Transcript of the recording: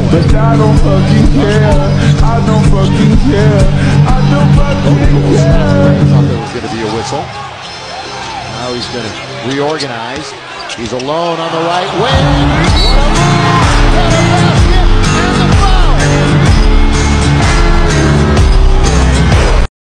but I don't fucking care. I don't fucking care. I don't fucking care. I thought there was going to be a whistle. Now he's going to reorganize. He's alone on the right wing. What a move!